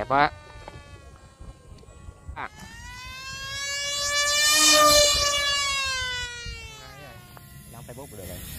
quá. Đóng Facebook được rồi.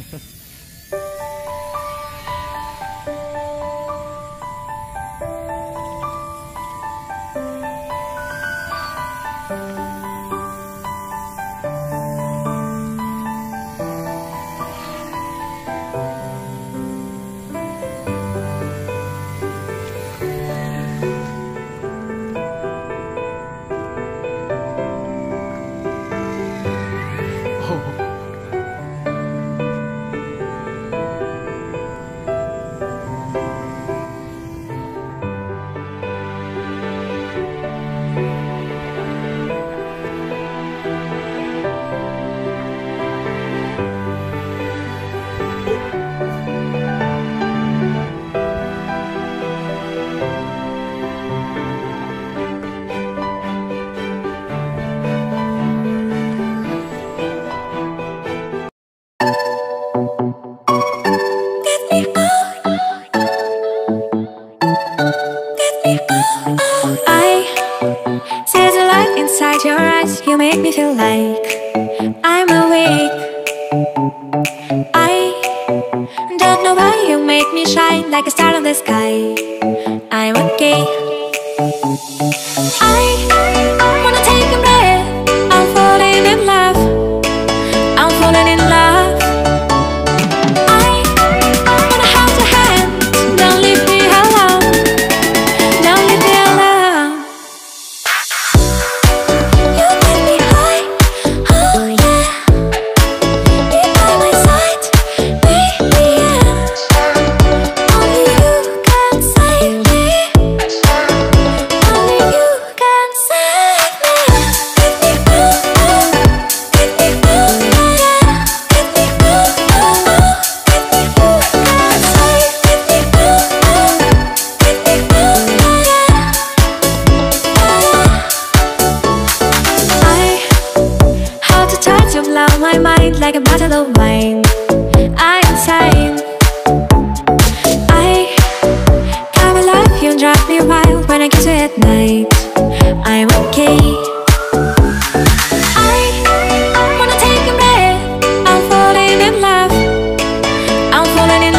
You make me feel like I'm awake. I don't know why you make me shine like a star in the sky. I'm okay. I wanna take a breath. I'm falling in love. I'm falling in love. I wanna hold your hand. Don't leave me alone. Don't leave me alone. You make me high. Oh yeah. Be by my side. Baby, yeah. Only you can save me. Only you can save me. Get me ooh, get me ooh, yeah. Get me ooh, get me ooh, can save. Get me ooh, get me ooh, yeah. How to touch you blow my mind like a bottle of wine. I'm insane. I come alive, you drive me wild when I kiss you at night. I'm okay. I wanna take a breath. I'm falling in love. I'm falling in